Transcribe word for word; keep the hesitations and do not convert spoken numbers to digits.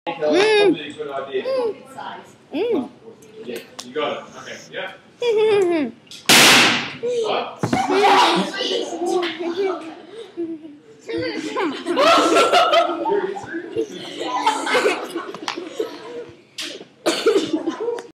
Mm. Mm. Yeah, you got it. Okay, yeah. What?